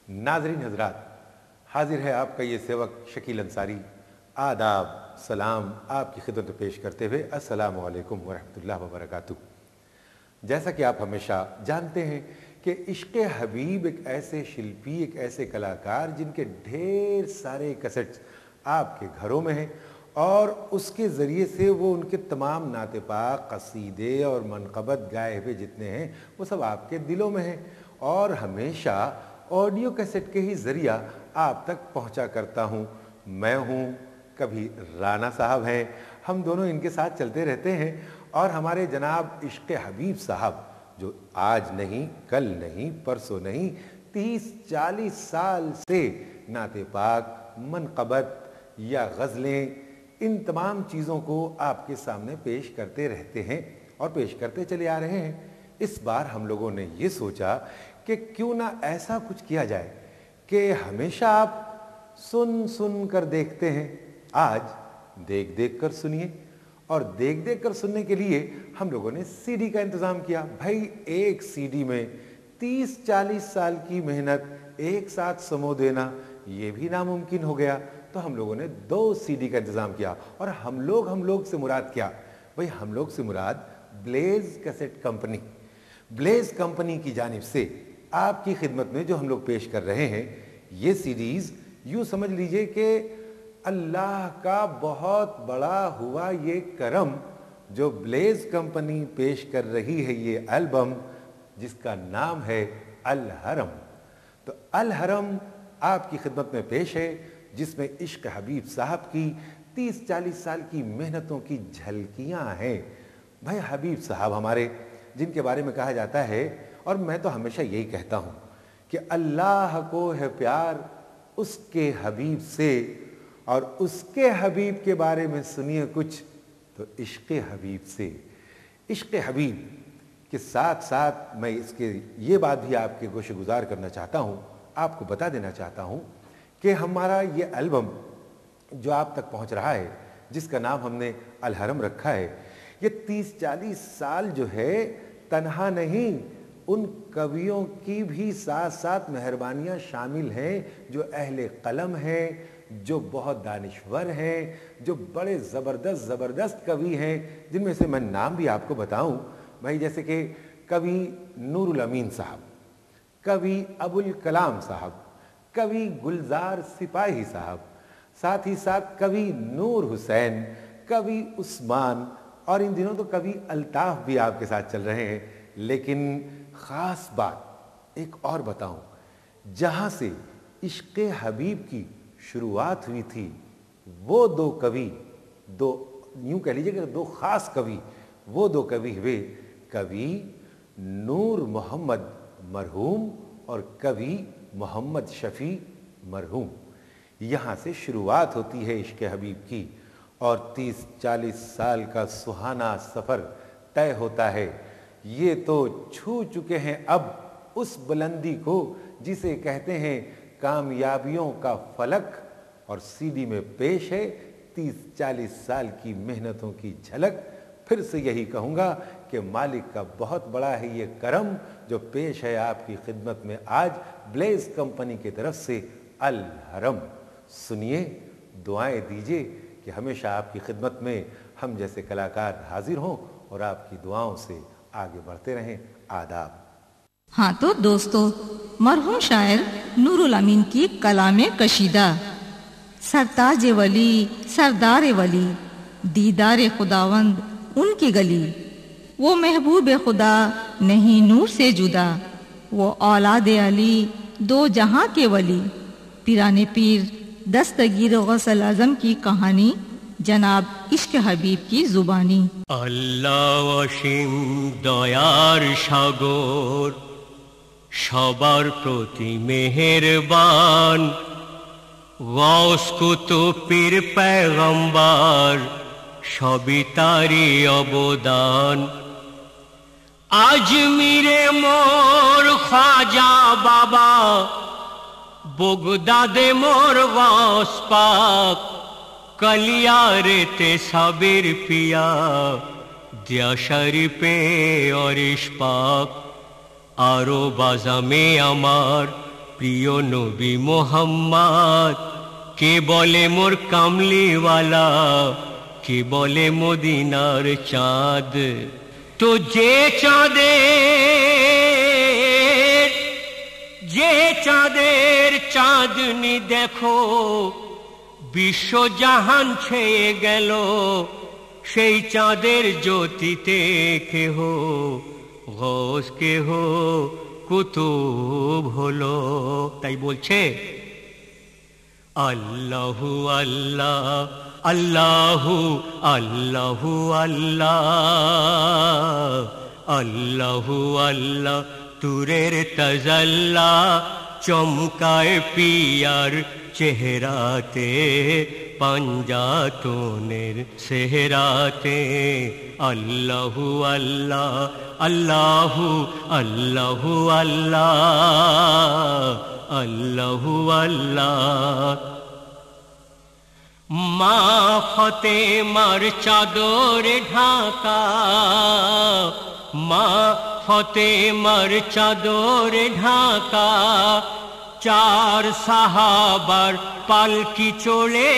नाज़रीन हज़रात, हाजिर है आपका ये सेवक शकील अंसारी। आदाब, सलाम आपकी खिदमत में पेश करते हुए अस्सलामु अलैकुम वरहमतुल्लाहि वबरकातुहू। जैसा कि आप हमेशा जानते हैं कि इश्क़ हबीब एक ऐसे शिल्पी, एक ऐसे कलाकार जिनके ढेर सारे कैसेट्स आपके घरों में हैं और उसके ज़रिए से वो उनके तमाम नाते पाक, क़सीदे और मनक़बत गाए हुए जितने हैं वो सब आपके दिलों में हैं और हमेशा ऑडियो कैसेट के ही ज़रिया आप तक पहुंचा करता हूं। मैं हूं, कभी राना साहब हैं, हम दोनों इनके साथ चलते रहते हैं और हमारे जनाब इश्क़ हबीब साहब जो आज नहीं, कल नहीं, परसों नहीं, 30-40 साल से नाते पाक, मनक़बत या गज़लें, इन तमाम चीज़ों को आपके सामने पेश करते रहते हैं और पेश करते चले आ रहे हैं। इस बार हम लोगों ने ये सोचा कि क्यों ना ऐसा कुछ किया जाए कि हमेशा आप सुन सुन कर देखते हैं, आज देख देख कर सुनिए। और देख देख कर सुनने के लिए हम लोगों ने सीडी का इंतज़ाम किया। भाई एक सीडी में 30-40 साल की मेहनत एक साथ समो देना ये भी नामुमकिन हो गया, तो हम लोगों ने 2 सीडी का इंतज़ाम किया। और हम लोग से मुराद क्या? भाई हम लोग से मुराद Blaze cassette company. Blaze company की जानिब से आपकी खिदमत में जो हम लोग पेश कर रहे हैं ये सीडीज़, यूँ समझ लीजिए कि अल्लाह का बहुत बड़ा हुआ ये करम जो ब्लेज कंपनी पेश कर रही है ये एल्बम जिसका नाम है अल हरम। तो अल हरम आपकी खिदमत में पेश है जिसमें इश्क़ हबीब साहब की 30-40 साल की मेहनतों की झलकियाँ हैं। भाई हबीब साहब हमारे, जिनके बारे में कहा जाता है और मैं तो हमेशा यही कहता हूँ कि अल्लाह को है प्यार उसके हबीब से, और उसके हबीब के बारे में सुनिए कुछ तो इश्क़ हबीब से। इश्क़ हबीब के साथ साथ मैं इसके ये बात भी आपके गोशे गुजार करना चाहता हूँ, आपको बता देना चाहता हूँ कि हमारा ये एल्बम जो आप तक पहुँच रहा है जिसका नाम हमने अल हरम रखा है, ये 30-40 साल जो है तन्हा नहीं, उन कवियों की भी साथ साथ मेहरबानियाँ शामिल हैं जो अहले कलम हैं, जो बहुत दानिश्वर हैं, जो बड़े ज़बरदस्त कवि हैं, जिनमें से मैं नाम भी आपको बताऊं भाई, जैसे कि कवि नूरुल अमीन साहब, कवि अबुल कलाम साहब, कवि गुलजार सिपाही साहब, साथ ही साथ कवि नूर हुसैन, कवि उस्मान, और इन दिनों तो कवि अल्ताफ़ भी आपके साथ चल रहे हैं। लेकिन ख़ास बात एक और बताऊं, जहाँ से इश्क़ हबीब की शुरुआत हुई थी वो 2 कवि, 2 यूँ कह लीजिए कि 2 ख़ास कवि, वो 2 कवि हुए कवि नूर मोहम्मद मरहूम और कवि मोहम्मद शफ़ी मरहूम। यहाँ से शुरुआत होती है इश्क़ हबीब की और 30-40 साल का सुहाना सफ़र तय होता है। ये तो छू चुके हैं अब उस बुलंदी को जिसे कहते हैं कामयाबियों का फलक, और सीडी में पेश है 30-40 साल की मेहनतों की झलक। फिर से यही कहूँगा कि मालिक का बहुत बड़ा है ये करम जो पेश है आपकी खिदमत में आज ब्लेज कंपनी की तरफ से अल हरम। सुनिए, दुआएं दीजिए कि हमेशा आपकी खिदमत में हम जैसे कलाकार हाजिर हों और आपकी दुआओं से आगे बढ़ते रहें। आदाब। हाँ तो दोस्तों, मरहूम शायर नूरुल अमीन की कलाम कशीदा, सरताज वली सरदार वली दीदार खुदावंद उनकी गली, वो महबूब खुदा नहीं नूर से जुदा, वो औलाद अली 2 जहां के वली, पिराने पीर दस्तगीर गौसल आज़म की कहानी जनाब इश्क़ हबीब की जुबानी। अल्लाह असीम दयार सागर সবার প্রতি মেহেরবান, গৌস কুতুব পীর পয়গম্বর সবই তারই অবদান। আজমিরে মোর খাজা বাবা, বগদাদে মোর গৌস পাক, কলিয়ারেতে সাবির পিয়া, দিয়া শরীফে অরিশ পাক, আরো বাজামে আমার প্রিয় নবী মোহাম্মদ, কে বলে মোর কামলিওয়ালা, কে বলে মদিনার চাঁদ। তো যে চাঁদের চাঁদনি দেখো বিশ্বজাহান ছেয়ে গেল, সেই চাঁদের জ্যোতিতে কেহ গৌস কেহ কুতুব হলো। তাই বলছে আল্লাহু আল্লাহ আল্লাহু আল্লাহু আল্লাহ আল্লাহু আল্লাহ তুরের তাজাল্লা চমকায় পিয়ার চেহারাতে, পাঞ্জাতনের সেহরাতে। আল্লাহু আল্লাহ আল্লাহু আল্লাহু আল্লাহ আল্লাহু আল্লাহ। মা ফতেমার চাদরে ঢাকা, মা ফতেমার চাদরে ঢাকা, চার সাহাবার পালকি চড়ে,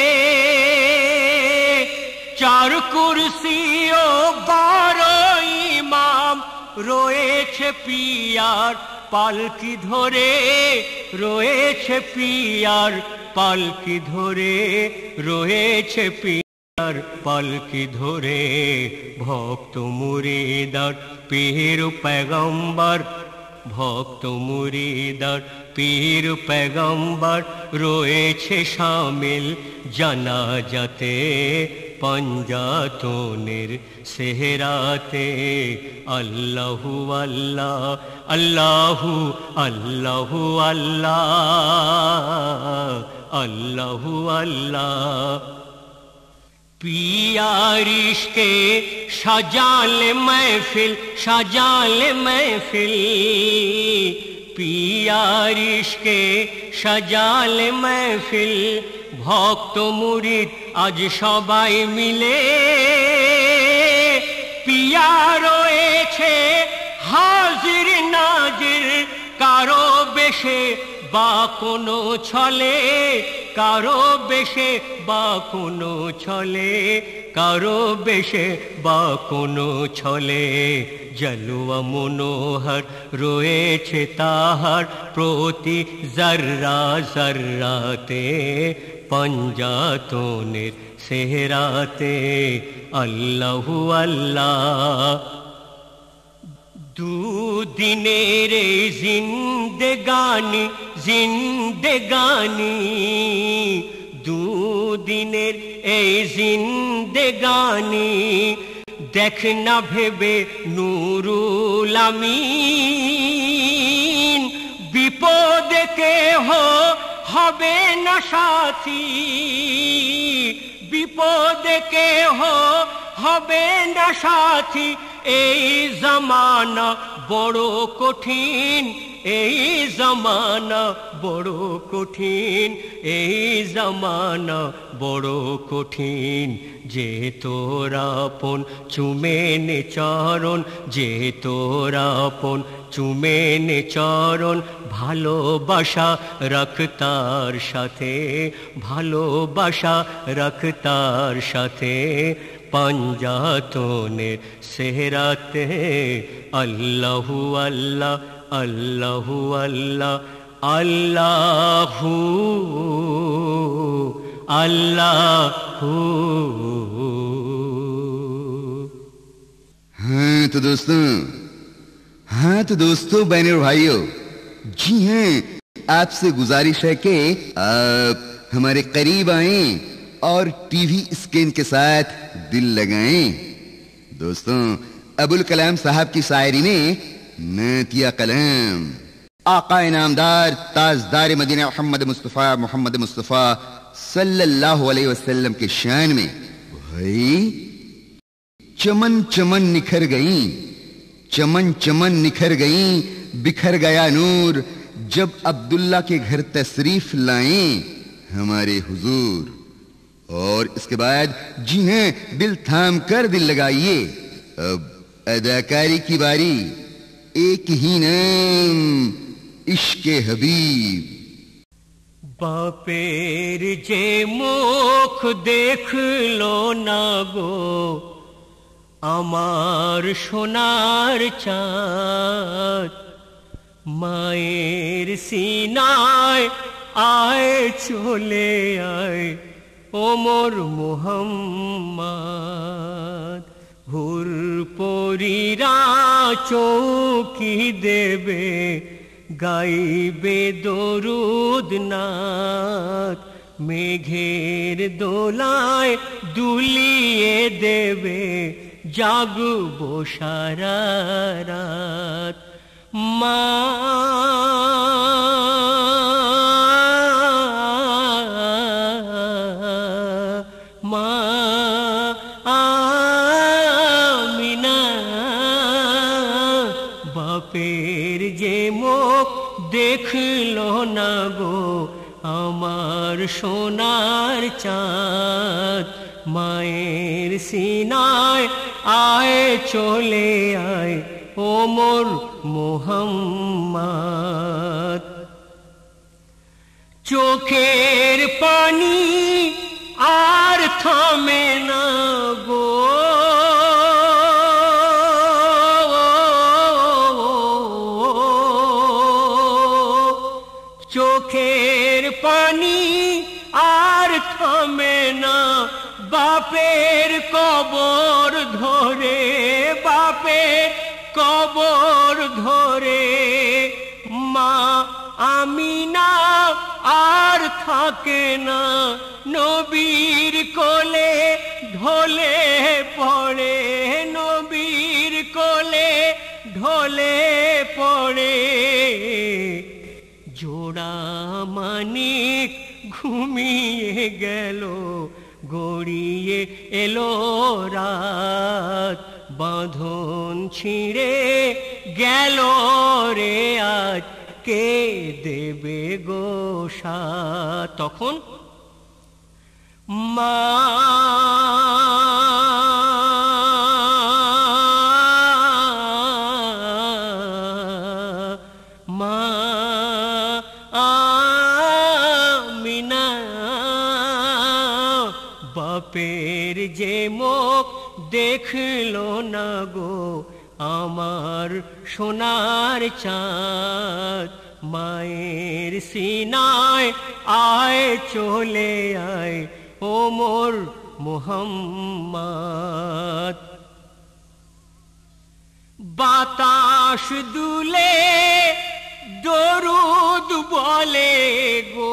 চার কুরসি ও 12 ইমাম রয়েছে পিয়ার পালকি ধরে, রয়েছে পিয়ার পালকি ধরে, রয়েছে পিয়ার পালকি ধরে। ভক্ত মুরিদার পীর পয়গম্বর, ভক্ত মুরিদার পীর পয়গম্বর রয়েছে শামিল জানাজাতে, পাঞ্জাতনের সেহরাতে। আল্লাহু আল্লাহ আল্লাহু আল্লাহু আল্লাহ আল্লাহু আল্লাহ। পিয়ার ইশকে সাজালে महफिल, সাজালে महफिल, পিয়ার ইশকে সাজালে महफिल। ভক্ত মুরিদ আজ সবাই মিলে, পিয়া রয়েছে হাজির নাজির, কারো বেশে বা কোনো ছলে, কারো বেশে বা কোনো ছলে, কারো বেশে বা কোনো ছলে। জলওয়া মনোহর রয়েছে তাহার প্রতি জর্রা জর্রাতে, পাঞ্জাতনের সেহরাতে। আল্লাহু আল্লাহ। দুদিনের জিন্দেগানি জিন্দেগানি, দুদিনের এই জিন্দেগানি, দেখ না ভেবে নুরুল আমিন, বিপদে কেহ হবে না সাথী, বিপদে কেহ হবে না সাথী। এই জমানা বড় কঠিন, এই জমানা বড় কঠিন, এই জমানা বড় কঠিন। যে তোরা আপন চুমেনে চরণ, যে তোরা আপন চুমেনে চরণ, ভালোবাসা রাখ তার সাথে, ভালোবাসা রাখ তার সাথে। পাঞ্জাতনের সেহরাতে। আল্লাহু আল্লাহ আল্লাহু আল্লাহ আল্লাহু আল্লাহু। हाँ तो दोस्तों बहनों और भाइयों, जी हैं, आपसे गुजारिश है कि आप हमारे करीब आएं और टीवी स्क्रीन के साथ दिल लगाएं। दोस्तों, अबुल कलाम साहब की शायरी में नातिया कलाम आका इनामदार ताजदार मदीना मोहम्मद मुस्तफ़ा सल्लल्लाहु अलैहि वसल्लम के शान में भाई चमन चमन निखर गई, चमन चमन निखर गई, बिखर गया नूर, जब अब्दुल्ला के घर तशरीफ लाए हमारे हुजूर। और इसके बाद जी हैं, दिल थाम कर दिल लगाइए, अब अदाकारी की बारी। एक ही नाम, इश्के हबीब। বাপের যে মুখ দেখলো না গো আমার সোনার চাঁদ, মায়ের সিনায় আয় চলে আয় ওমর মুহাম্মদ। হুর পরীরা চৌকি দেবে গাইবে দরুদ নাথ, মেঘের দোলায় দুলিয়ে দেবে জাগবো সারা রাত। মা মা আমিনা, বাপের যে মুখ দেখলো না গো আমার সোনার চাঁদ, মায়ের সিনায় আয় চলে আয় ওমর মুহাম্মদ। চোখের পানি আর থামে না গো চোখের পানি আর থামে না, বাপের কবর ধরে বাপের কবর ধরে। মা আমিনা আর থাকে না, নবীর কোলে ঢলে পড়ে নবীর কোলে ঢলে পড়ে। জোড়া মানিক ঘুমিয়ে গেল গড়িয়ে এলো রাত, বাঁধন ছিঁড়ে গেল রে আজ কে দেবে গো সাথ। তখন মা মা আমিনা, বাপের যে মুখ দেখলো না গো আমার সোনার চাঁদ, মায়ের সিনায় আয় চলে আয় ওমর মুহাম্মদ। বাতাস দুলে দরুদ বলে গো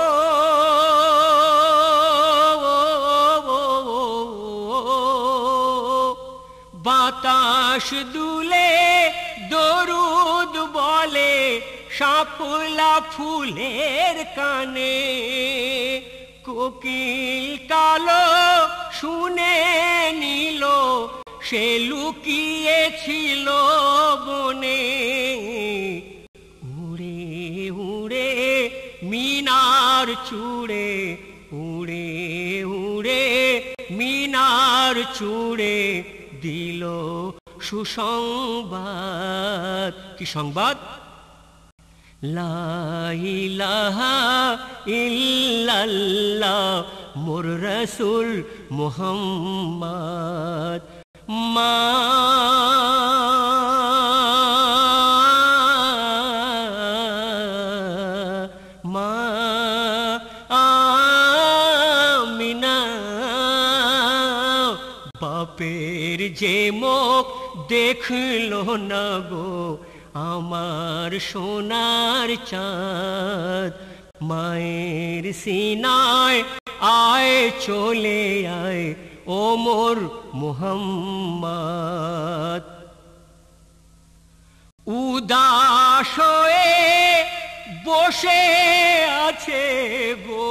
বাতাস দুলে দরুদ বলে, শাপলা ফুলের কানে কোকিল কালো শুনে নিল, সে লুকিয়েছিল বনে। উড়ে উড়ে মিনার চূড়ে উড়ে উড়ে মিনার চূড়ে দিল সুসংবাদ। কি সংবাদ? লা ইলাহা ইল্লাল্লাহ মোর রাসূল মুহাম্মদ। মা মা আমিনা, বাপের যে মুখ দেখলো না গো আমার সোনার চাঁদ, মায়ের সিনায় আয় চলে আয় ওমর মুহাম্মদ। উদাস হয়ে বসে আছে গো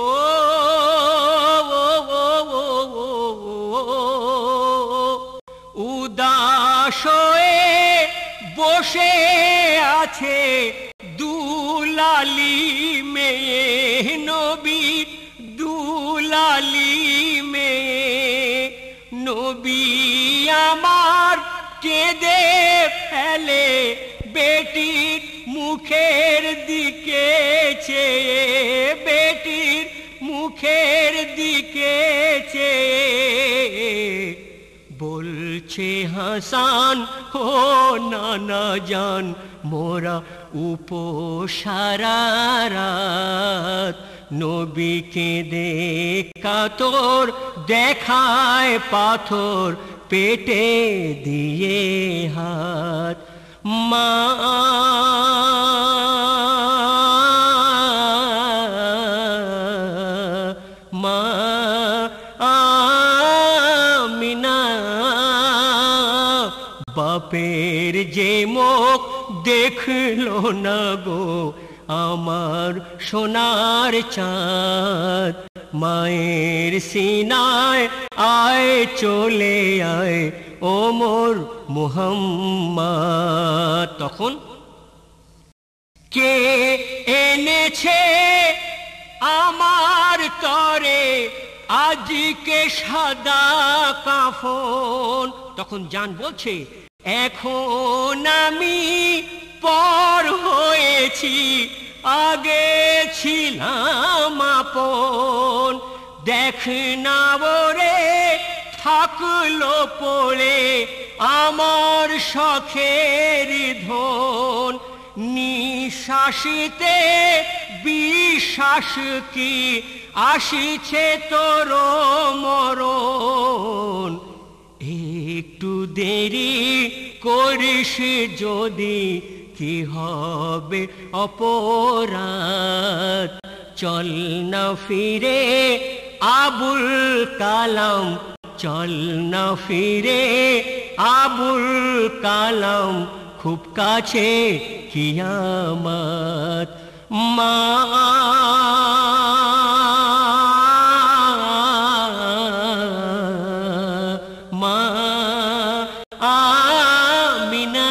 উদাস হয়ে বসে আছে দুলালি মেয়ে নবী, দুলালি মেয়ে নবী আমার কেঁদে ফেলে বেটির মুখ মুখের দিকে চেয়ে, বেটির মুখের দিকে চেয়ে বলছে হাসান ও নানা জান, মোরা উপসারা রাত নবীকে দেখা তোর দেখায় পাথর পেটে দিয়ে হাত। মা আমিনা বাপের যে মুখ দেখলো না গো আমার সোনার চাঁদ, মায়ের সিনায় আয় চলে আয় ও মোর মুহাম্মদ। তখন কে এনেছে আমার তরে আজকে সাদা কাফন? তখন জান বলছে এখন আমি পর হয়েছি, আগে ছিলাম আপন। দেখ না ওরে থাকলো পড়ে আমার শখের ধন, নিঃশ্বাসিতে বিশ্বাস কি আসিছে তোর মরণ। একটু দেরি করিস যদি কি হবে অপরাধ, চল না ফিরে আবুল কালাম, চল না ফিরে আবুল কালাম, খুব কাছে কিয়ামত। মা আমিনা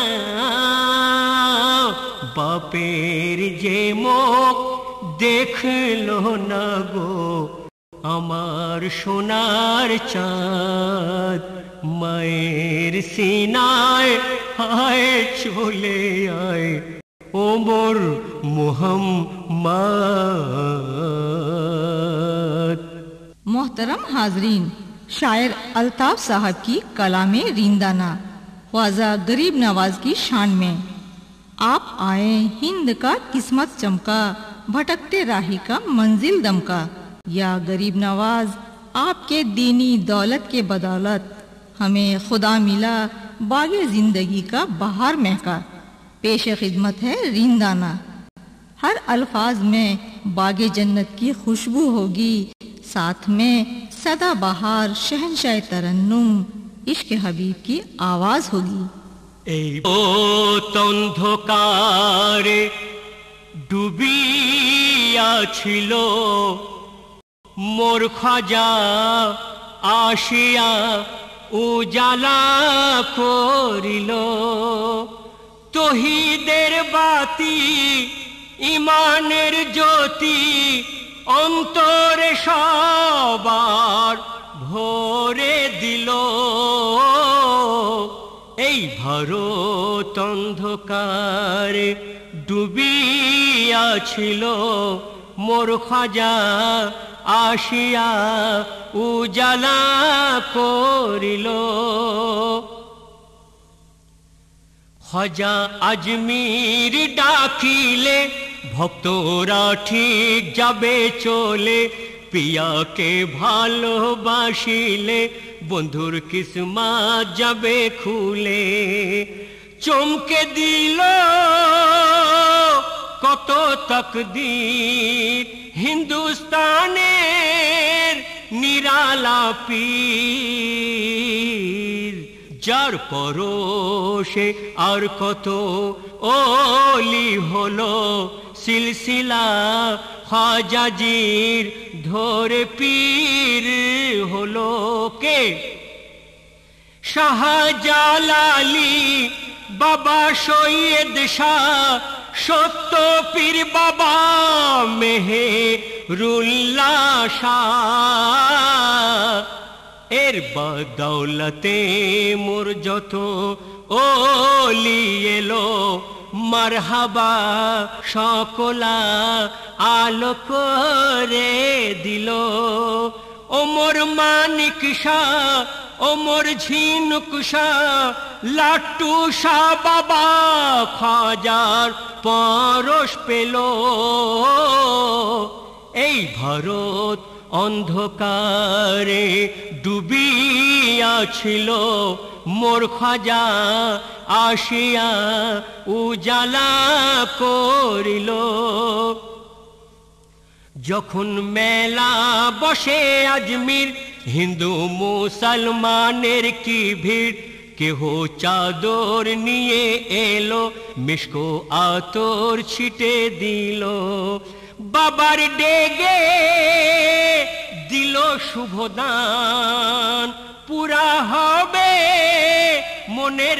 বাপের যে মুখ দেখলো না গো আমার সোনার চাঁদ, মায়ের সিনায় আয় চলে আয় ও মোর মুহাম্মদ। मोहतरम हाजरीन, शायर अल्ताफ साहब की कलामे रिंदाना ख्वाजा गरीब नवाज की शान में। आप आए हिंद का किस्मत चमका, भटकते राही का मंजिल दमका। या गरीब नवाज, आपके दीनी दौलत के बदौलत हमें खुदा मिला, बागे जिंदगी का बहार महका। पेश खिदमत है रिंदाना। हर अल्फाज में बागे जन्नत की खुशबू होगी, साथ में सदा बहार शहनशाह तरन्नुम इश्क हबीब की आवाज होगी। এই অন্ধকারে ডুবিয়াছিল মোর খাজা, আসিয়া উজালা করিল তহিদের বাতি, ইমানের জ্যোতি অন্তরে সবার ভরে দিল। এই ভারত অন্ধকারে ডুবিয়াছিল মোর খাজা, আসিয়া উজালা করিল। খাজা আজমির ডাকিলে ভক্তরা ঠিক যাবে চলে, পিয়াকে ভালোবাসিলে বন্ধুর কিসমত যাবে খুলে। চমকে দিল কত তকদীর হিন্দুস্তানের নিরালা পীর, যার পরশে আর কত ওলি হলো সিলসিলা খাজাজির ধরে পীর হলো। কে? শাহজালালি বাবা সৈয়দ শাহ, সত্য পীর বাবা মেহেরুল্লাহ শাহ। এর বদৌলতে মোর যত ওলি এলো মারহাবা সকলা আলো করে দিল। ওমর মানিক শাহ, ওমর ঝিনুক শাহ, লাট্টু শাহ বাবা খাজার পরশ পেল। এই ভারত অন্ধকারে ডুবিয়া ছিল, মোর খাজা আসিয়া উজালা করিল। যখন মেলা বসে আজমির, হিন্দু মুসলমানের কি ভিড়, কেহ চাদর নিয়ে এলো, মিশকো আতর ছিটে দিল। বাবার ডেগে দিল শুভদান, পুরা হবে মনের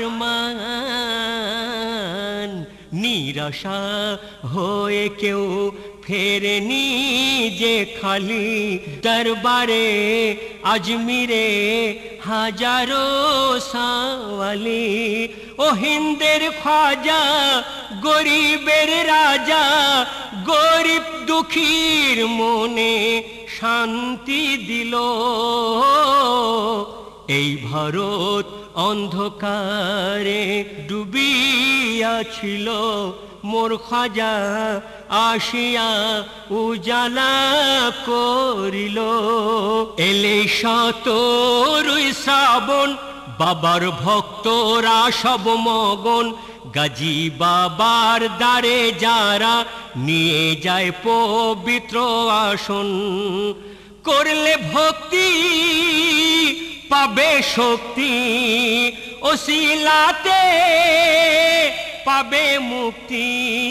আরমান। নিরাশা হয়ে কেউ ফেরেনি যে খালি, দরবারে আজমিরে হাজারো সাওয়ালি। ও হিন্দের খাজা গরিবের রাজা, গরিব দুঃখীর মনে শান্তি দিল। এই ভারত অন্ধকারে ডুবিয়া ছিল, মোর খাজা আসিয়া উজালা করিল। এলে সতরুই শ্রাবণ, বাবার ভক্তরা সব মগন, গাজী বাবার দ্বারে যারা নিয়ে যায় পবিত্র আসন। করলে ভক্তি পাবে শক্তি, ওসিলাতে পাবে মুক্তি।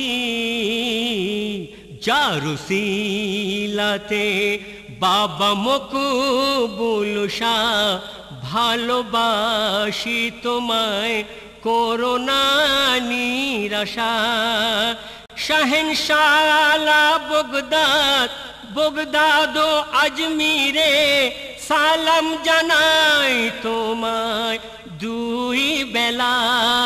যার ওসিলাতে বাবা মকবুল শাহ, ভালোবাসি তোমায় করোনা নিরাশা। শাহেনশাহ আলা বগদাদ, বগদাদ ও আজমিরে সালাম জানাই তোমায় দুই বেলা।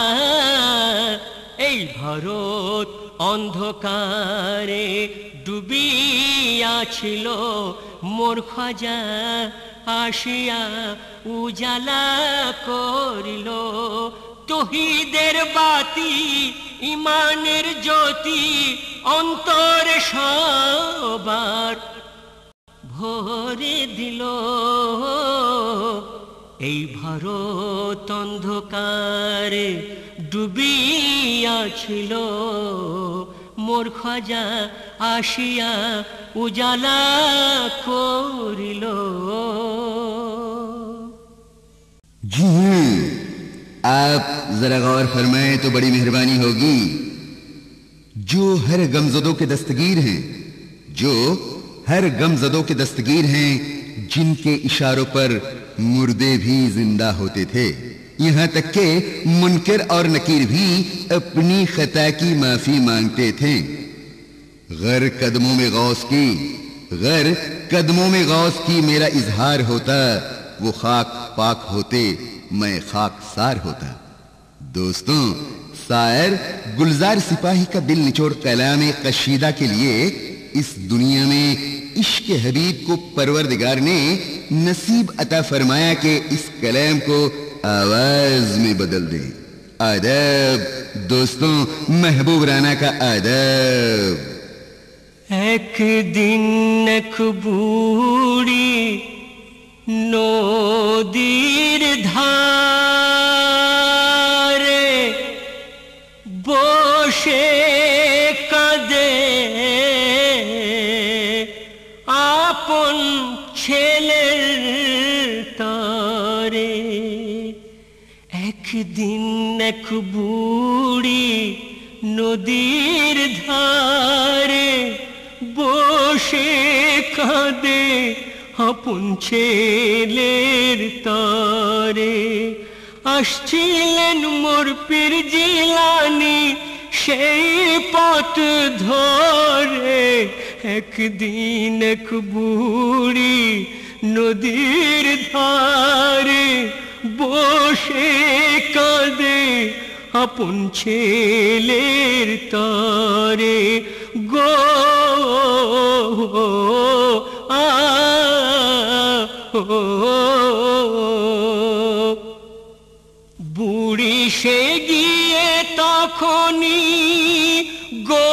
এই ভারত অন্ধকারে ডুবিয়া ছিল, মোর খাজা আসিয়া উজালা করিল। তৌহিদের বাতি, ইমানের জ্যোতি অন্তরে সবার ভরে দিল। এই ভারত অন্ধকারে ডুবিয়া ছিল, মোর খাজা আসিয়া উজালা করিল। जी हाँ, आप जरा गौर फरमाएं तो बड़ी मेहरबानी होगी। जो हर गमजदों के दस्तगीर हैं, जो हर गमजदों के दस्तगीर हैं, जिनके इशारों पर मुर्दे भी जिंदा होते थे, यहाँ तक के मुनकर और नकीर भी अपनी खता की माफी मांगते थे। गर कदमों में गौस की, गर कदमों में गौस की मेरा इजहार होता, वो खाक पाक होते, मैं खाकसार होता। दोस्तों, शायर गुलजार सिपाही का दिल निचोड़ कलाम कशीदा के लिए इस दुनिया में इश्क हबीब को परवरदिगार ने नसीब अता फरमाया कि इस कलाम को आवाज में बदल दे। आदाब दोस्तों, महबूब राना का आदाब। एक दिन एक बूढ़ी নদীর ধারে বসে কাঁদে আপন ছেলের তরে। একদিন এক বুড়ি নদীর ধারে বসে কাঁদে আপন ছেলের তরে। আসছিলেন মোর পীর জিলানী সেই পথ ধরে। একদিন এক বুড়ি নদীর ধারে বসে কাঁদে আপন ছেলের তরে গো বুড়ি সে গিয়ে তখনই গো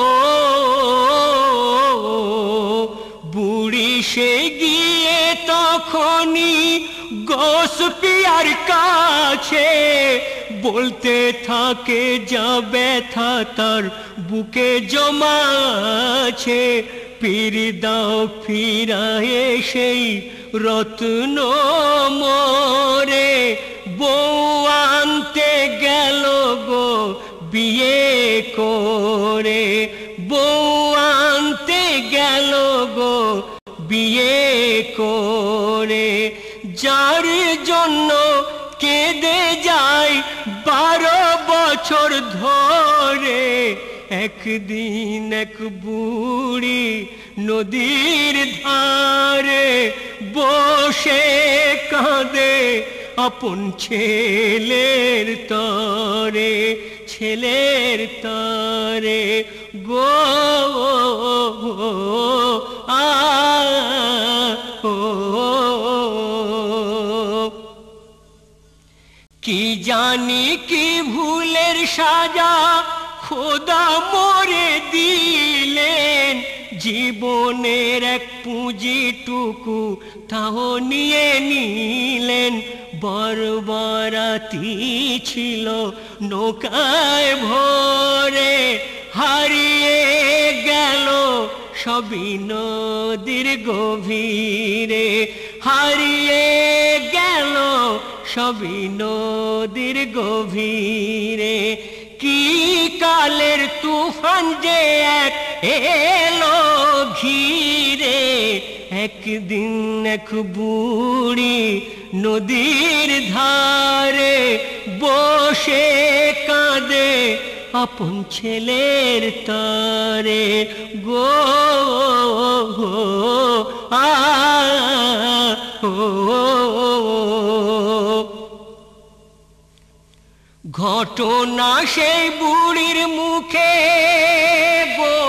বুড়ি সে গিয়ে তখনই গোস পিয়ার কাছে বলতে থাকে যা ব্যথা তার বুকে জমাছে পীর দাও ফিরায়ে সেই রত্ন মোরে বউ আনতে গেল গো বিয়ে করে বউ আনতে গেল গো বিয়ে করে যার জন্য কেঁদে যায় 12 বছর ধরে একদিন এক বুড়ি নদীর ধারে বসে কাঁদে আপন ছেলের তরে ছেলের তরে গো কি জানি কি ভুলের সাজা খোদা মোরে দিলেন জীবনের এক পুঁজিটুকু তাও নিয়ে নিলেন বর্বরাতি ছিল নৌকায় ভরে হারিয়ে গেল সবই নদীর গভীরে হারিয়ে গেল সবই নদীর গভীরে কি কালের তুফান যে এক এলো ঘিরে একদিন এক বুড়ি নদীর ধারে বসে কাঁদে আপন ছেলের তরে গো ঘটনা সেই বুড়ির মুখে গো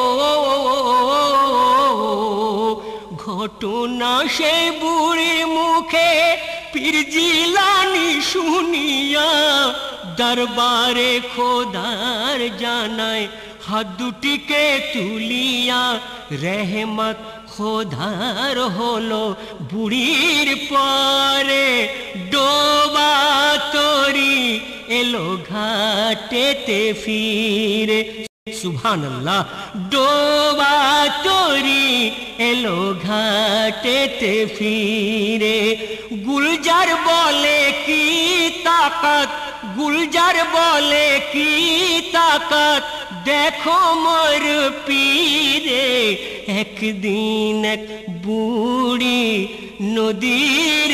ঘটনা সেই বুড়ির মুখে পীর জিলানী শুনিয়া দরবারে খোদার জানায় হাত দুটিকে তুলিয়া রহমত খোদার হলো বুড়ির পরে ডোবা তরি এলো ঘাটেতে ফিরে সুবহানাল্লাহ ডোবা তরি এলো ঘাটেতে ফিরে গুলজার বলে কি তাকাত গুলজার বলে কি তাকাত দেখো মোর পীরে একদিন এক বুড়ি নদীর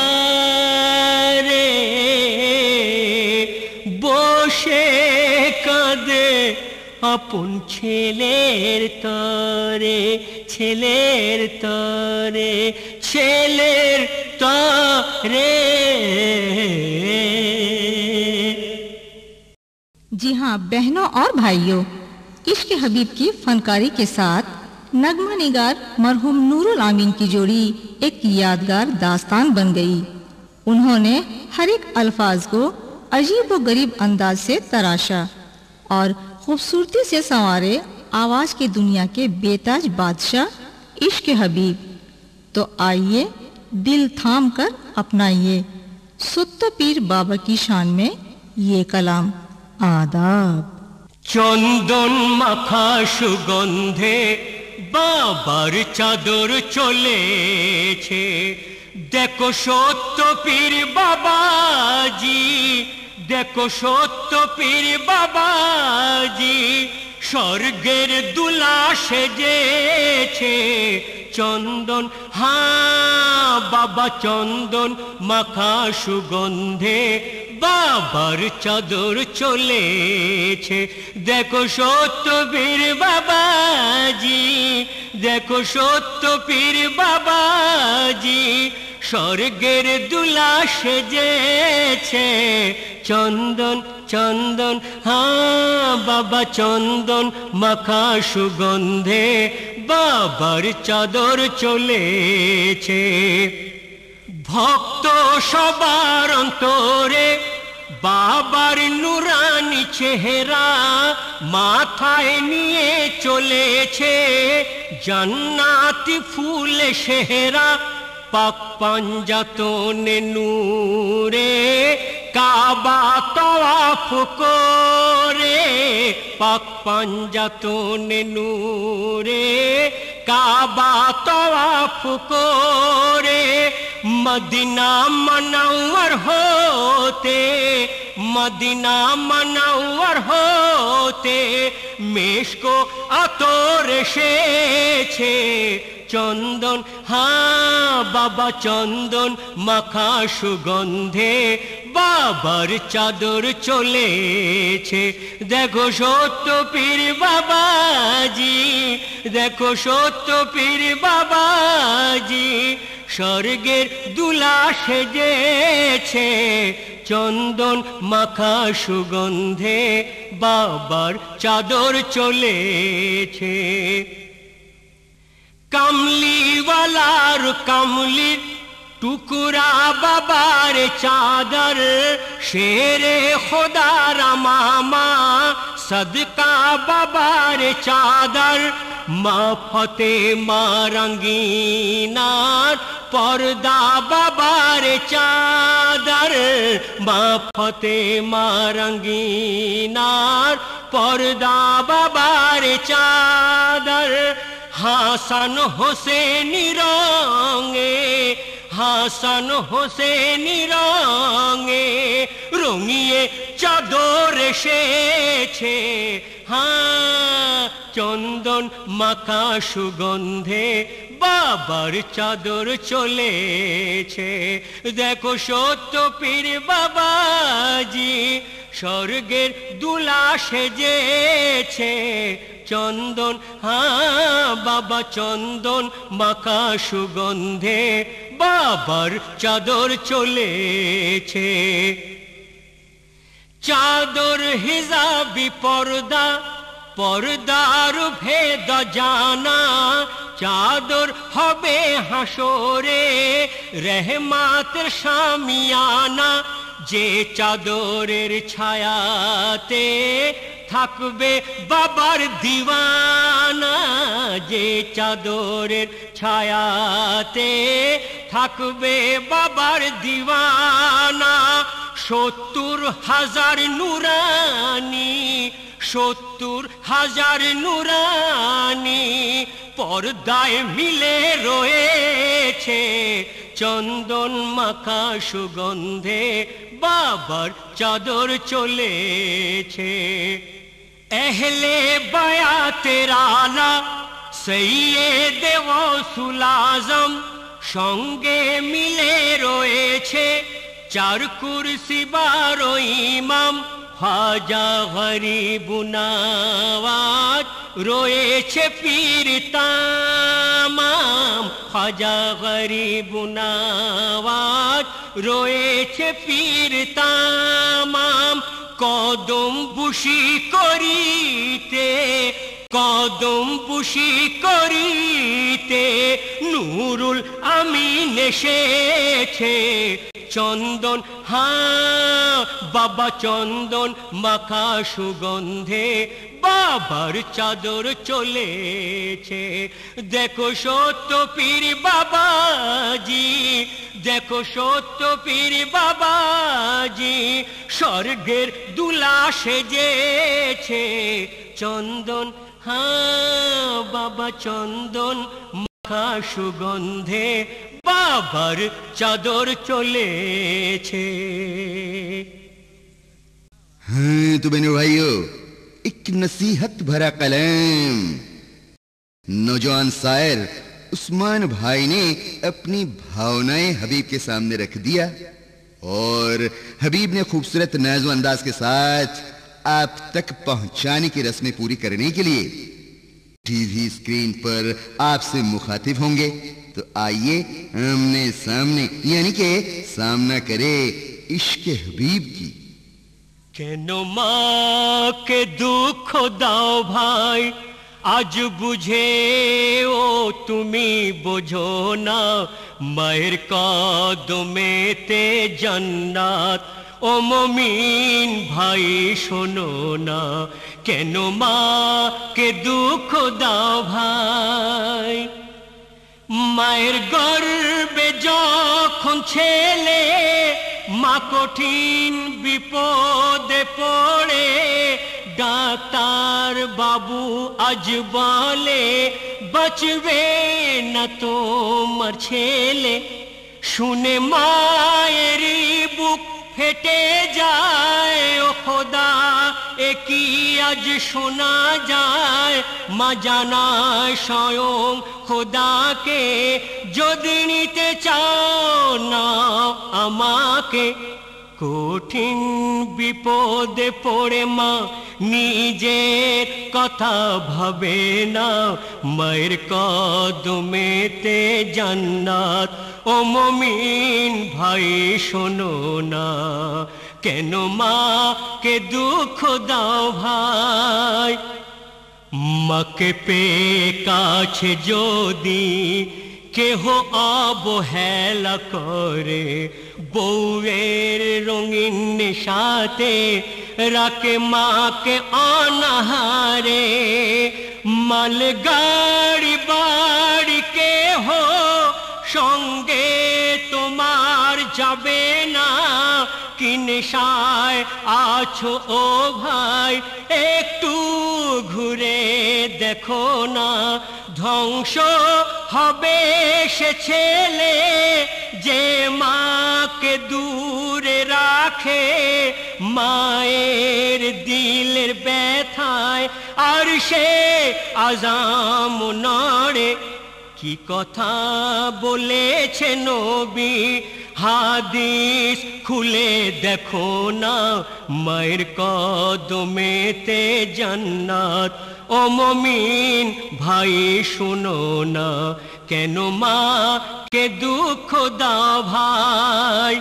ধারে বসে কাঁদে আপন ছেলের তরে ছেলের তরে ছেলের তরে जी हाँ बहनों और भाइयों, इश्क हबीब की फनकारी के साथ नगमा निगार मरहूम नूरुल आमीन की जोड़ी एक यादगार दास्तान बन गई। उन्होंने हर एक अल्फाज को अजीब व गरीब अंदाज से तराशा और खूबसूरती से संवारे आवाज की दुनिया के बेताज बादशाह इश्क हबीब। तो आइए दिल थाम कर अपनाइए सुत्ता पीर बाबा की शान में ये कलाम आदाब। চন্দন মাখা সুগন্ধে বাবার চাদর চলেছে দেখো সত্য পীর বাবাজি দেখো সত্য পীর বাবাজি স্বর্গের দুলা সেজেছে চন্দন হ্যাঁ বাবা চন্দন মাখা সুগন্ধে বাবার চাদর চলেছে দেখো সত্য পীর বাবাজি দেখো সত্য পীর বাবাজি স্বর্গের দুলা সেজেছে চন্দন চন্দন, হ্যাঁ বাবা চন্দন মাখা সুগন্ধে বাবার চাদর চলেছে। ভক্ত সবার অন্তরে বাবার নুরানি চেহারা মাথায় নিয়ে চলেছে জান্নাতি ফুলে সেহরা। পাক পাঞ্জাতনে নূরে কাবা তওয়াফ করে, পাক পাঞ্জাতনে নূরে কাবা তওয়াফ করে মদিনা মুনওয়ার হতে, মদিনা মুনওয়ার হতে মেশকো আতর এসেছে। চন্দন, হ্যাঁ বাবা চন্দন মাখা সুগন্ধে বাবার চাদর চলেছে। দেখো সত্য পীর বাবাজি, দেখো সত্য পীর বাবাজি স্বর্গের দুলা সেজেছে। চন্দন মাখা সুগন্ধে বাবার চাদর চলেছে। কামলিওয়ালার কামলির টুকরা বাবার চাদর, শেরে খোদার মামা সদকা বাবার চাদর। মা ফতেমা রঙ্গিনার পর্দা বাবার চাদর, মা ফতেমা রঙ্গিনার পর্দা বাবার চাদর। হাসান হোসেনি রঙে, হাসান হোসেনি রঙে রঙিয়ে চাদর এসেছে। হ্যাঁ চন্দন মাখা সুগন্ধে বাবার চাদর চলেছে। দেখো সত্য পীর বাবাজি স্বর্গের দুলা সেজেছে। চন্দন, হ্যাঁ বাবা চন্দন মাখা সুগন্ধে বাবার চাদর চলেছে। চাদর হিজাবি পর্দা, পর্দার ভেদ জানা, চাদর হবে হাসরে রহমাতের শামিয়ানা। যে চাদরের ছায়াতে থাকবে বাবার দিওয়ানা, যে চাদরের ছায়াতে থাকবে বাবার দিওয়ানা। 70,000 নুরানি, 70,000 নুরানি পর্দায় মিলে রয়েছে। চন্দন মাখা সুগন্ধে বাবার চাদর চলেছে। এহলে বায়াতের আলা সৈয়দে গৌসুল আজম সঙ্গে মিলে রয়েছে 4 কুরসি 12 ইমাম। খাজা গরিব নওয়াজ রয়েছে পীর তামাম, খাজা গরিব নওয়াজ রয়েছে পীর তামাম। কদম বুশি করিতে, কদম বুশি করিতে নুরুল আমিন এসেছে। চন্দন, হ্যাঁ বাবা চন্দন মাখা সুগন্ধে বাবার চাদর চলেছে। দেখো সত্য পীর বাবাজি, দেখো সত্য পীর বাবাজি স্বর্গের দুলা সেজেছে। চন্দন, হ্যাঁ বাবা চন্দন মাখা সুগন্ধে বাবার চাদর চলেছে। हाँ तो बहनों भाइयों, एक नसीहत भरा कलम नौजवान शायर उस्मान भाई ने अपनी भावनाएं हबीब के सामने रख दिया और हबीब ने खूबसूरत नाज़ो अंदाज के साथ आप तक पहुंचाने की रस्में पूरी करने के लिए टीवी स्क्रीन पर आपसे मुखातिब होंगे। तो आइए आमने सामने यानी कि सामना करे इश्क हबीब की। কেন মাকে দুঃখ দাও ভাই, আজ বুঝে ও তুমি বোঝো না, মায়ের কদমেতে জান্নাত। ও মুমিন ভাই শোনো না, কেন মাকে দুঃখ দাও ভাই। মায়ের গর্ভে যখন ছেলে, মা কঠিন বিপদে পড়ে, ডাক্তার বাবু আজ বলে বাঁচবে না তোমার ছেলে। শুনে মায়েরই বুক ফেটে যায়, ও খোদা এ কি আজ শোনা যায়। মা জানায় স্বয়ং খোদাকে, যদি নিতে চাও না আমাকে। কঠিন বিপদে পড়ে মা নিজের কথা ভাবে না, মায়ের কদমেতে জান্নাত। ও মুমিন ভাই শোনো না, কেন মাকে দুঃখ দাও ভাই। মাকে পেয়ে কাছে যদি কেহ অবহেলা করে, বউয়ের রঙিন সাথে রাখে মাকে অনাহারে। মাল গাড়ি বাড়ি কেহ সঙ্গে তোমার যাবে না, কি নেশায় আছো ও ভাই একটু ঘুরে দেখো না। ধ্বংস হবে সে ছেলে যে মাকে দূরে রাখে, মায়ের দিলের ব্যথায় আর সে আযাম নড়ে। কি কথা বলেছে নবী, হাদিস খুলে দেখো না, মায়ের কদমেতে জান্নাত। ও মুমিন ভাই শোনো না, কেন মাকে দুঃখ দাও ভাই।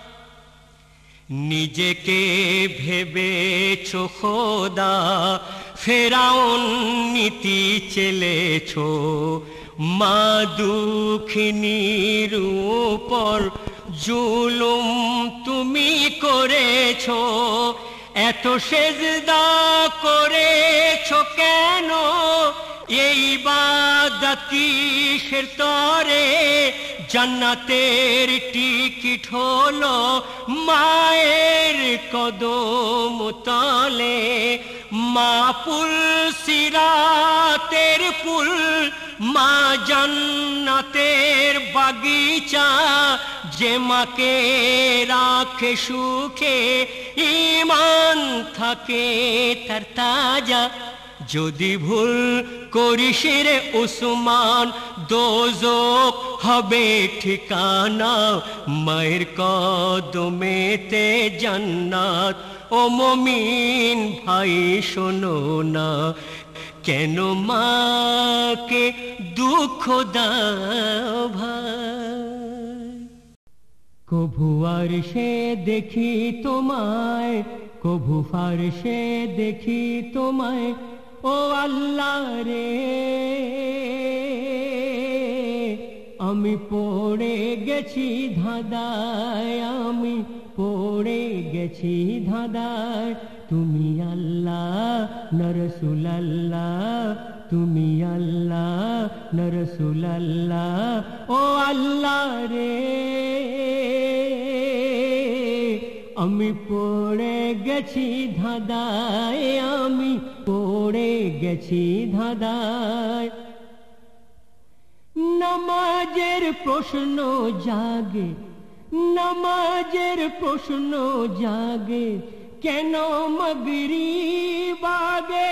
নিজেকে ভেবেছো খোদা, ফেরাউন নীতি চেলেছো, মা দুঃখিনীর উপর জুলুম তুমি করেছো। এত সেজদা করেছো কেন, এই ইবাদত কিসের তরে। জান্নাতের টিকিট হলো মায়ের কদম তলে। মা পুল সিরাতের পুল, মা জান্নাতের বাগিচা। যে মাকে রাখে সুখে, ঈমান থাকে তার তাজা। যদি ভুল করিস রে উসমান, দোজখ হবে ঠিকানা, মায়ের কদমেতে জান্নাত। ও মুমিন ভাই শোনো না, কেন মাকে দুঃখ দাও ভাই। কভু আরশে দেখি তোমায়, কভু ফারশে দেখি তোমায়, ও আল্লাহ রে আমি পড়ে গেছি ধাঁধায়, আমি পড়ে গেছি ধাঁধায়। তুমি আল্লাহ না রাসূল আল্লাহ, তুমি আল্লাহ না রাসূল আল্লাহ। ও আল্লাহ রে আমি পড়ে গেছি ধাঁধায়, আমি পড়ে গেছি ধাঁধায়। নামাজের প্রশ্ন জাগে, নামাজের প্রশ্ন জাগে, কেন মাগরিব আগে।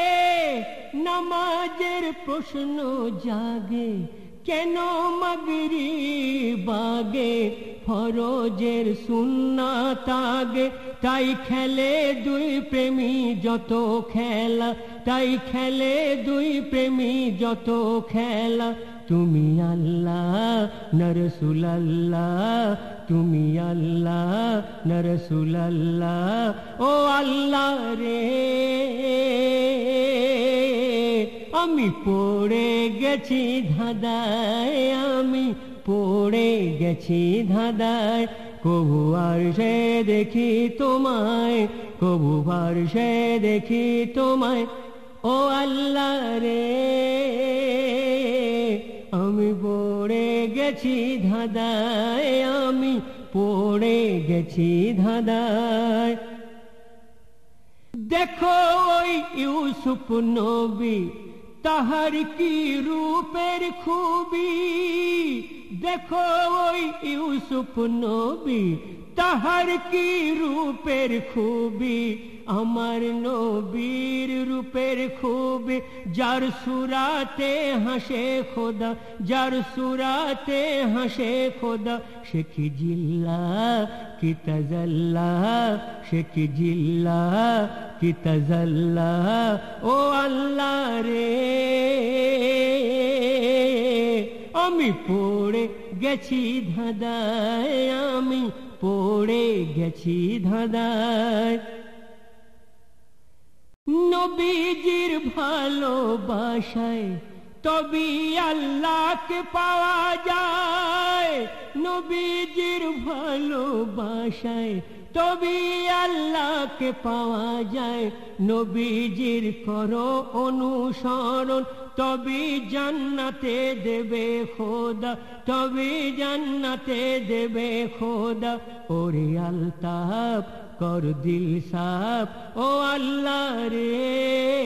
নামাজের প্রশ্ন জাগে, কেন মাগরিব আগে। ফরজের সুন্নাত আগে, তাই খেলে দুই প্রেমী যত খেলা, তাই খেলে দুই প্রেমী যত খেলা। তুমি আল্লাহ না রাসূল আল্লাহ, তুমি আল্লাহ না রাসূল আল্লাহ। ও আল্লাহ রে, আমি পড়ে গেছি ধাঁধায়, আমি পড়ে গেছি ধাঁধায়। কবু আর সে দেখি তোমায়, কবু আর সে দেখি তোমায়। ও আল্লাহ রে, আমি পড়ে গেছি ধাঁধায়, আমি পড়ে গেছি ধাঁধায়। দেখো ওই ইউসুফ নবী, তাহার কি রূপের খুবি। দেখো ওই ইউসুফ নবী, তাহার কি রূপের খুবি। আমার নবীর রূপের খুবি, যার সুরাতে হাসে খোদা, যার সুরাতে হাসে খোদা। সে কি জিল্লা কি তাজাল্লা, সে কি জিল্লা কি তাজাল্লা। ও আল্লাহ রে, আমি পড়ে গেছি ধাঁধায়, আমি পড়ে গেছি ধাঁধায়। নবীজির ভালোবাসায় তবে আল্লাহকে পাওয়া যায়, নবীজির ভালোবাসায় তবে আল্লাহকে পাওয়া যায়। নবীজির করো অনুসরণ, তবে জান্নাতে দেবে খোদা, তবে জান্নাতে দেবে খোদা। ওরে আলতাফ কর দিল সাফ, ও আল্লাহ রে,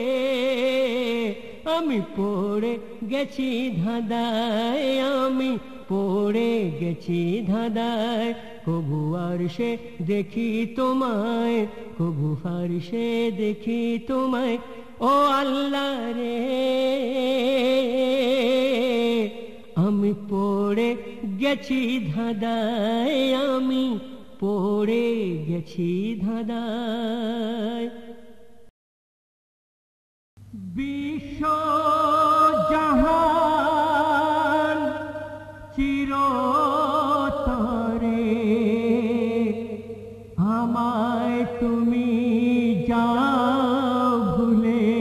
আমি পড়ে গেছি ধাঁধায়, আমি পড়ে গেছি ধাঁধায়। কবু আর সে দেখি তোমায়, কবু আর সে দেখি তোমায়। ও আল্লাহ রে, আমি পড়ে গেছি ধাঁধায়, আমি পড়ে গেছি ধাঁধায়। বিশ্ব জাহান চিরতরে, আমায় তুমি যাও ভুলে।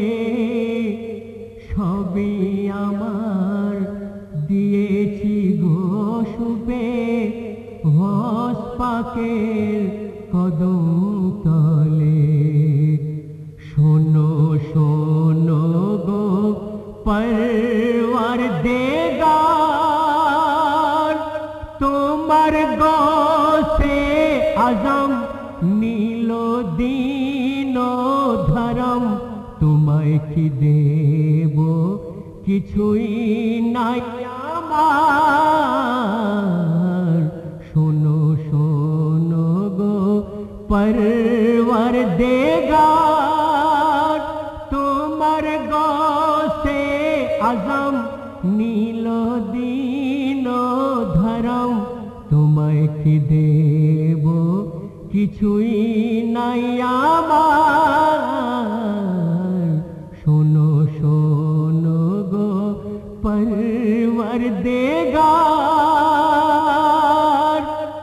সবই আমার দিয়েছি গো শুবে, হস পাকের কদম তলে। শোনো শোনো গো পরওয়ার দেগার, তোমার গৌসে আজম নীল দীন ধরম। তোমায় কি দেব, কিছুই নাই আমার। শোনো শোনো গো পরওয়ার দেগার, তোমার গৌসে আজম নীল দীন ধরম। তোমায় কি দেব, কিছুই নাই আমার। শোনো শোনো গো পরওয়ার দেগার।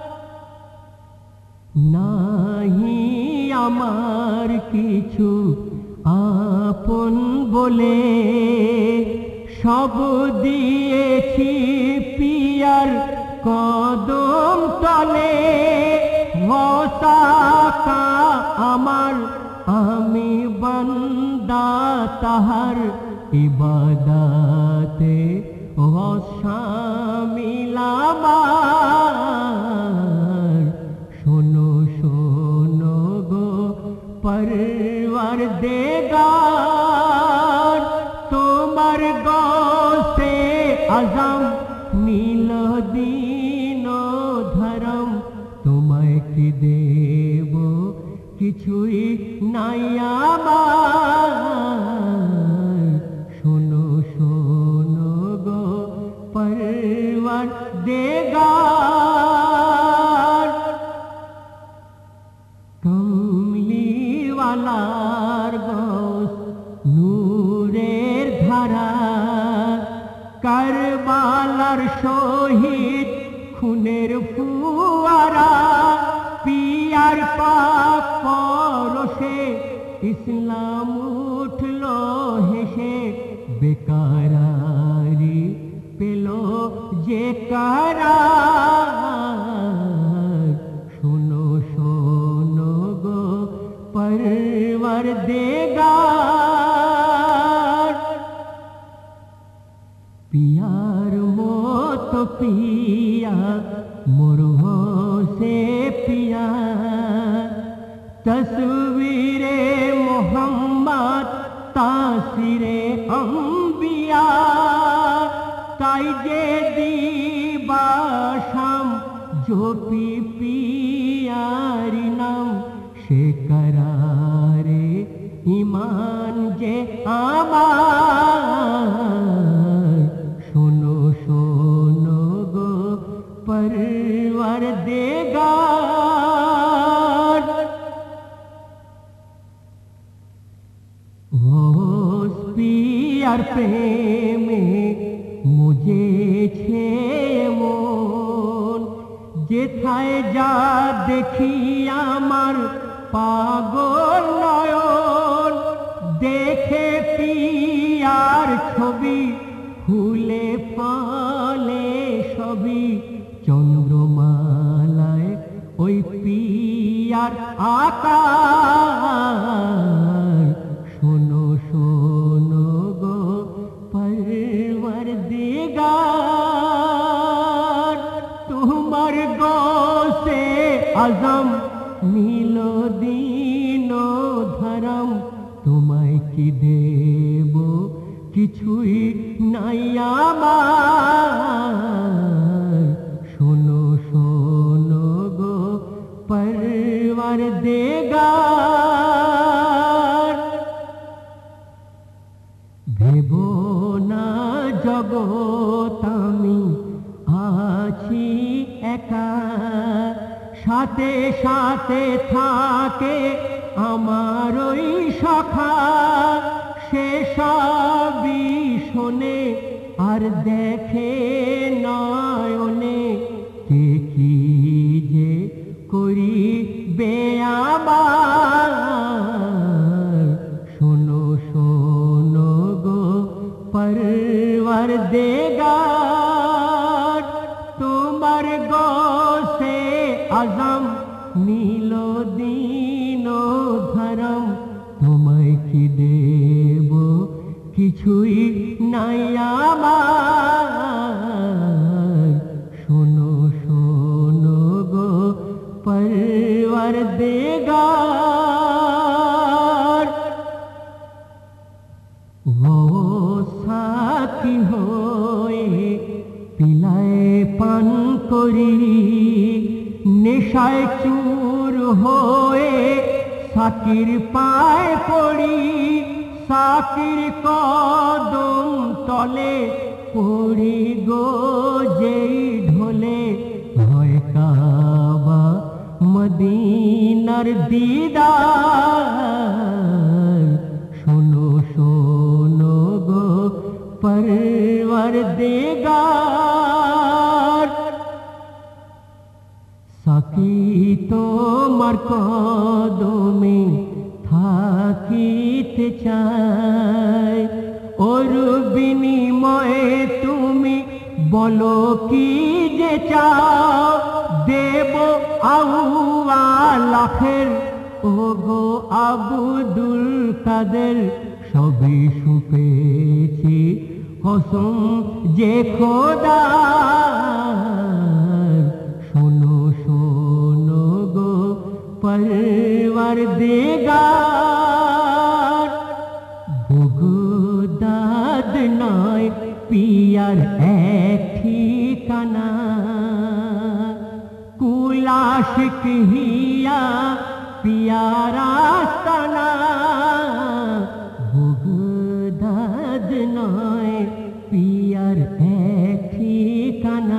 নাহি আমার কিছু আপন বলে, সব দিয়েছি পিয়ার কদম তলে। হসাকা আমার, আমি বান্দা তাহার ইবাদতে। শামিল আমার। শোনো শোনো গো পরওয়ার দেগার, তোমার গৌসে আজম নীল দীন ধরম। তোমায় কি দেব, কিছুই নাই আমার। শোনো শোনো গো পরওয়ার দেগার। কমলিওয়ালার গৌস নূরের ধারা, কারবা হাজার শহীদ খুনের ফুয়ারা পিয়ার পাক পরশে ইসলাম উঠল হেসে বেকারারি পেল যে কারার শোনো শোনো গো পরওয়ারদিগার পিয়ার মতো পিয়া মোরহ সে পিয়া তসবীরে মোহাম্মদ তাসিরে আম্বিয়া তাই যে দিবা শাম জপি পিয়ারি নাম সে করারে ইমান যে আমার শোনো শোনো গো পরওয়ারদিগার ওস পিয়ার প্রেমে মুজেছে মন যেথায় যা দেখি আমার পাগল নয়ন দেখে পিয়ার ছবি ফুলে ফলে সবই চন্দ্রমালায় ওই পিয়ার আকার শোনো শোনো গো পরওয়ারদিগার তোমার গোসে আজম নীল দিন ধরম তোমায় কি দেব কিছুই নাই আমার শোনো শোনো গো পরওয়ারদিগার ভেবো না জগৎ আমি আছি একা সাথে সাথে থাকে আমার ওই সখা সে সবই শোনে আর দেখে নয়নে কে কি যে করিবে আমার শোনো শোনো গো পরওয়ারদিগার তোমার গোসে আজম নীল দিন ধরম তোমায় কি দেব কিছুই নাই আমার শোনো শোনো গো পরওয়ারদিগার ও সাকি হয়ে পিলায় পান করি নেশায় চুর হয়ে সাকির পায় পড়ি সাকির কদম তলে পড়ি গো যেই ঢোলে হয় কাবা মদিনার দিদার শোনো শোনো গো পরওয়ারদিগার সাকি তোমার কদমে থাকিতে চাই ওর বিনিময়ে তুমি বলো কি যে চাও দেব আল্লাহের ও গো আব্দুল কাদের সবই সুপেছি কসম যে খোদার শোনো শোনো গো পরওয়ারদিগার বগদাদ নয় পিয়ার এক ঠিকানা কুলাশিক হিয়া পিয়ার আস্তানা বগদাদ নয় পিয়ার এক ঠিকানা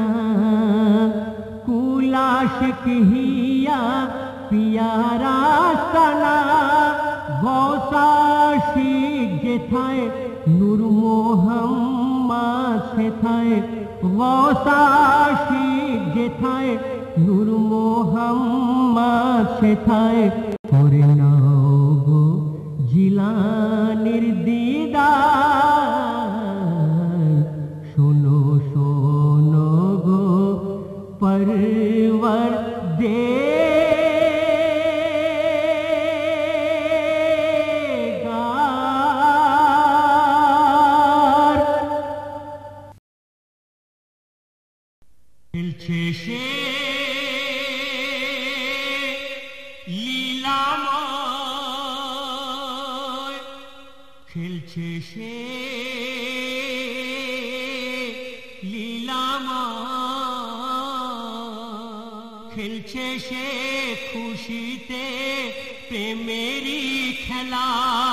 কুলাশিক হিয়া পিয়ার আস্তানা গৌসাশিক যেথায় নূর মোহাম্মদ সেথায় গৌসাশিক যেথায় নূর মোহাম্মদ সেথায় করে নাও গো জিলানির দিদার শোনো শোনো গো পরওয়ার দে সে লীলাময় খেলছে সে লীলাময় খেলছে সে খুশিতে প্রেমেরই খেলা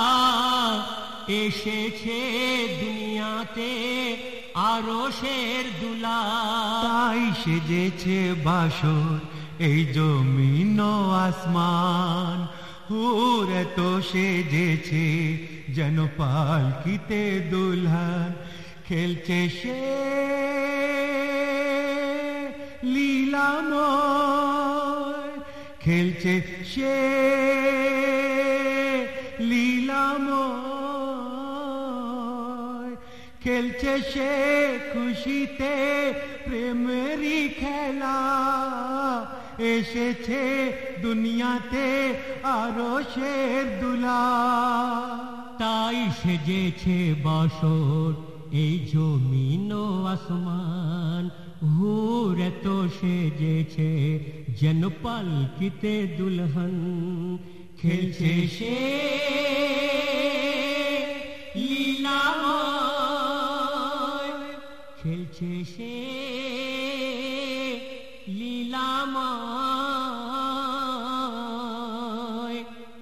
এসেছে দুনিয়াতে আরশের দুলা তাই সেজেছে বাসর এই জমিন ও আসমান হুরে তো সেজেছে যেন পালকিতে দুলহান খেলছে সে লীলাময় খেলছে সে লীলাময় খেলছে সে খুশিতে প্রেমেরই খেলা এসেছে দুনিয়াতে আরশের দুলা তাই সেজেছে বাসর এই জমিন ও আসমান হুরে তো সেজেছে যেন পালকিতে দুলহন খেলছে সে লীলাময় খেলছে সে লীলাময়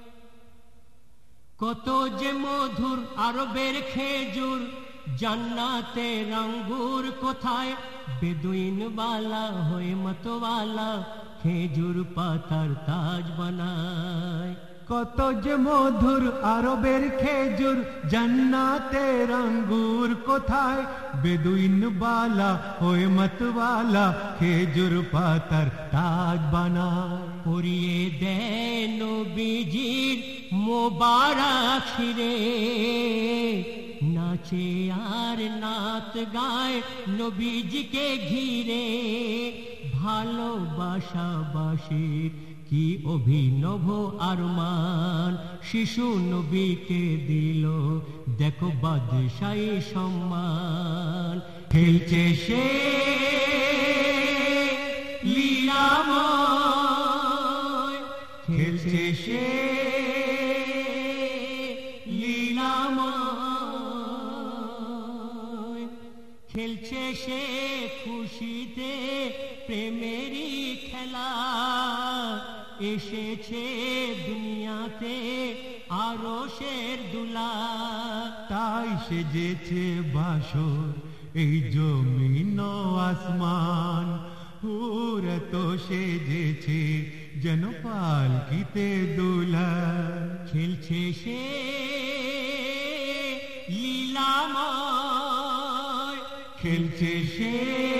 কত যে মধুর আরবের খেজুর জান্নাতের আঙ্গুর কোথায় বেদুইন বালা হয়ে মতওয়ালা খেজুর পাতার তাজ বানায় কত যে মধুর আরবের খেজুর জান্নাতের আঙ্গুর কোথায় বেদুইন বালা হয়ে মতওয়ালা খেজুর পাতার তাজ বানায় পরিয়ে দেয় নবীজির মোবারক শিরে নাচে আর নাত গায় নবীজিকে ঘিরে ভালোবাসাবাসীর কি অভিনব আরমান শিশু নবীকে দিল দেখো বাদশাহী সম্মান খেলছে সে লীলাময় খেলছে সে লীলাময় খেলছে সে খুশিতে প্রেমেরই খেলা এসেছে দুনিয়াতে আরশের দুলা তাই সেজেছে বাসর এই জমিন ও আসমান হুরে তো সেজেছে যেন পালকিতে দুলহান খেলছে সে লীলাময় খেলছে সে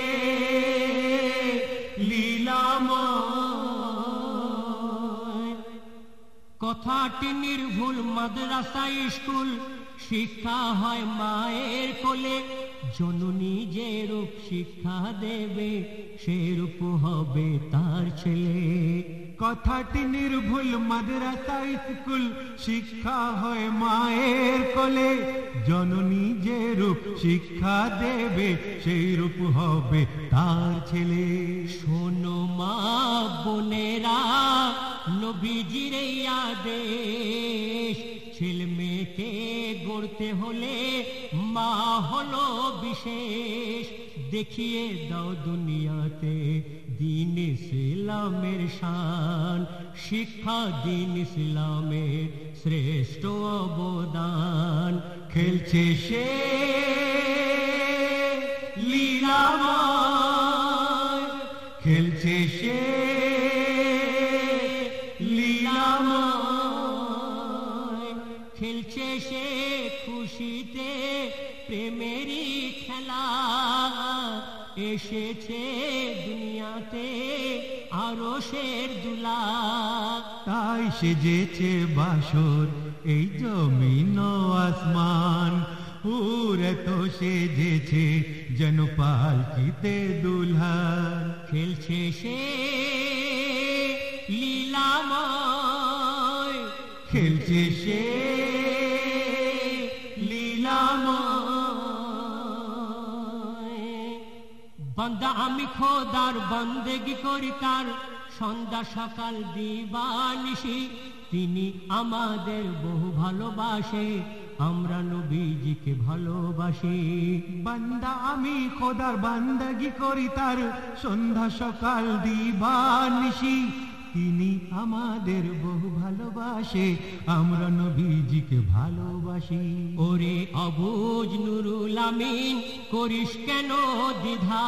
লীলাময় কথাটি নির্ভুল মাদ্রাসা স্কুল শিক্ষা হয় মায়ের কোলে জননী যে রূপ শিক্ষা দেবে সেরূপ হবে তার ছেলে কথাটি নির্ভুল মাদ্রাসা স্কুল শিক্ষা হয় মায়ের কোলে জননী যে রূপ শিক্ষা দেবে সেই রূপ হবে তার ছেলে শোনো মা বোনেরা নবীজির এই আদেশ ছেলে মেয়েকে গড়তে হলে মা হলো বিশেষ দেখিয়ে দাও দুনিয়াতে দিন ইসলামের শান শিক্ষা দিন ইসলামের শ্রেষ্ঠ অবদান খেলছে সে লীলাময় খেলছে সে লীলাময় খেলছে সে খুশিতে প্রেমেরই খেলা এসেছে দুনিয়াতে আরশের দুলা। তাই সেজেছে বাসর এই জমিন ও আসমান, উড়ে তো সেজেছে যেন পালকিতে দুলহান। খেলছে সে লীলাময়, খেলছে সে লীলাময়। বান্দা আমি খোদার বন্দেগি করি তার, সন্ধ্যা সকাল দিবানিশি তিনি আমাদের বহু ভালোবাসে, আমরা নবীজিকে ভালোবাসি। বান্দা আমি খোদার বান্দাগি করি তার, সন্ধ্যা সকাল দিবানিশি তিনি আমাদের বহু ভালোবাসে, আমরা নবীজিকে ভালোবাসি। ওরে অবুজ নুরুল আমিন করিস কেন দ্বিধা,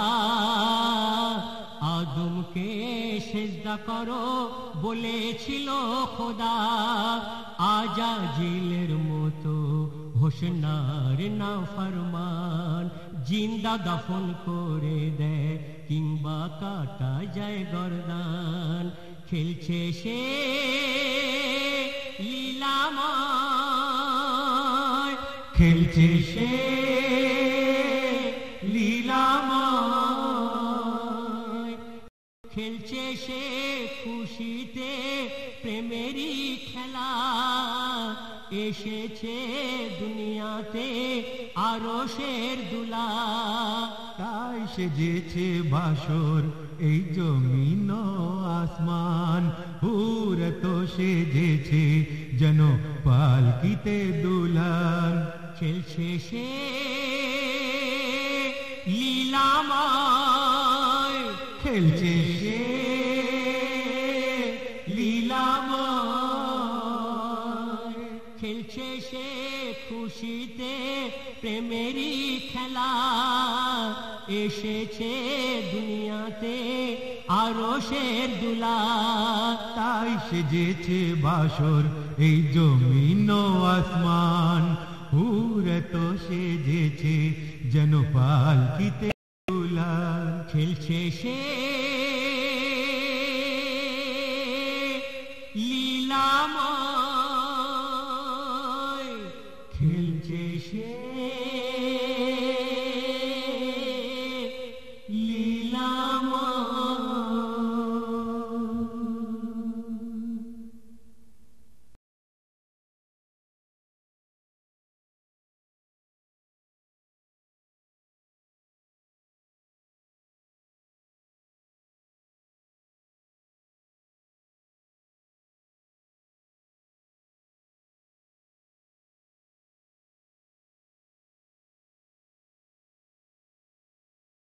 আদমকে সেজদা করো বলেছিল খোদা, আজাজিলের মতো হোসনার না ফরমান, জিন্দা দফন করে দেয় কিংবা কাটা যায় গর্দান। খেলছে সে লীলাময়, খেলছে সে লীলাময়। খেলছে সে খুশিতে প্রেমেরই খেলা, এসেছে দুনিয়াতে আরশের দুলা। তাই সেজেছে বাসর এই জমিন ও আসমান, পুরে তো সেজেছে যেন পালকিতে দুলহান। খেলছে সে লীলাময়, খেলছে সে লীলাময়। খেলছে সে খুশিতে প্রেমেরই খেলা, এসেছে দুনিয়াতে আরশের দুলা। তাই সেজেছে বাসর এই জমিন ও আসমান, পুরে তো সেজেছে যেন পালকিতে দুলহান। খেলছে সে লীলাময়, খেলছে সে